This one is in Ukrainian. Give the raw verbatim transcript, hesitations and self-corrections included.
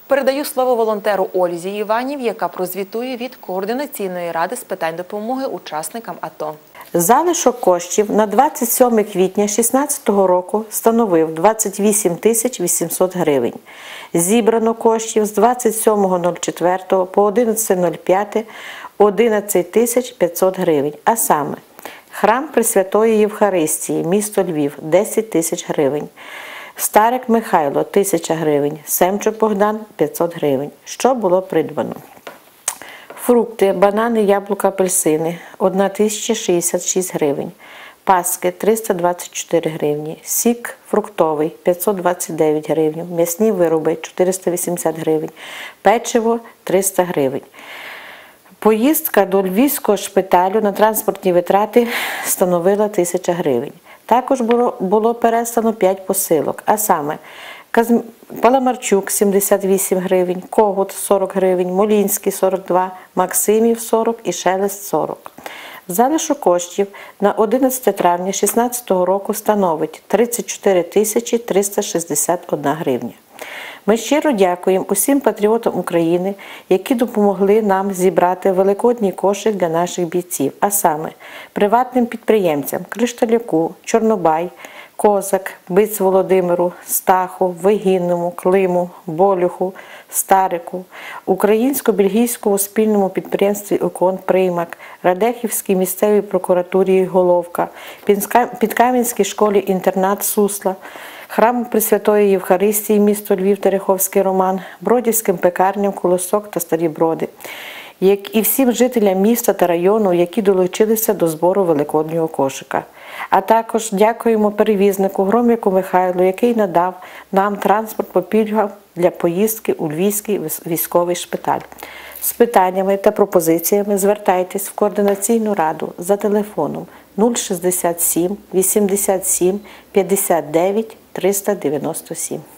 Передаю слово волонтеру Ользі Іванів, яка прозвітує від Координаційної ради з питань допомоги учасникам АТО. Залишок коштів на двадцять сьоме квітня дві тисячі шістнадцятого року становив двадцять вісім тисяч вісімсот гривень. Зібрано коштів з двадцять сьомого четвертого по одинадцяте п'яте одинадцять тисяч п'ятсот гривень, а саме Храм Пресвятої Євхаристії, місто Львів – десять тисяч гривень. Старик Михайло – тисяча гривень, Семчук Богдан – п'ятсот гривень. Що було придбано? Фрукти, банани, яблука, апельсини – одна тисяча шістдесят шість гривень. Паски – триста двадцять чотири гривні. Сік фруктовий – п'ятсот двадцять дев'ять гривень. М'ясні вироби – чотириста вісімдесят гривень. Печиво – триста гривень. Поїздка до Львівського шпиталю на транспортні витрати становила тисяча гривень. Також було, було переслано п'ять посилок, а саме Паламарчук – сімдесят вісім гривень, Когут – сорок гривень, Молінський – сорок два, Максимів – сорок і Шелест – сорок. Залишок коштів на одинадцяте травня дві тисячі шістнадцятого року становить тридцять чотири тисячі триста шістдесят одна гривня. Ми щиро дякуємо усім патріотам України, які допомогли нам зібрати великодній кошик для наших бійців, а саме приватним підприємцям Кришталяку, Чорнобай, Козак, Биць Володимиру, Стаху, Вигінному, Климу, Болюху, Старику, Українсько-бельгійському спільному підприємстві «Укон Приймак», Радехівській місцевій прокуратурі «Головка», Підкам'янській школі-інтернат «Сусла», Храму Пресвятої Євхаристії, місто Львів, Тереховський Роман, Бродівським пекарням «Колосок» та «Старі Броди», як і всім жителям міста та району, які долучилися до збору великоднього кошика. А також дякуємо перевізнику Громяку Михайлу, який надав нам транспорт по пільгам для поїздки у Львівський військовий шпиталь. З питаннями та пропозиціями звертайтесь в Координаційну раду за телефоном нуль шістдесят сім вісімдесят сім п'ятдесят дев'ять триста дев'яносто сім.